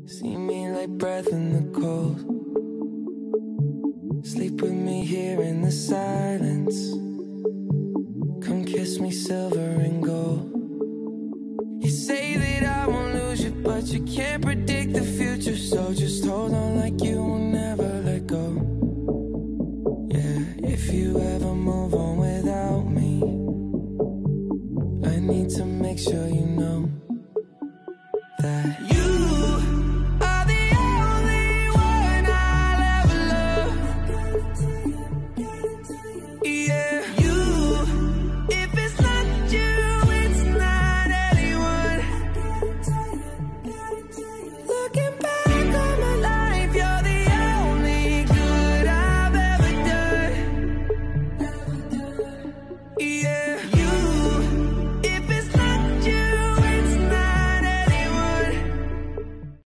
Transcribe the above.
See me like breath in the cold. Sleep with me here in the silence. Come kiss me silver and gold. You say that I won't lose you, but you can't predict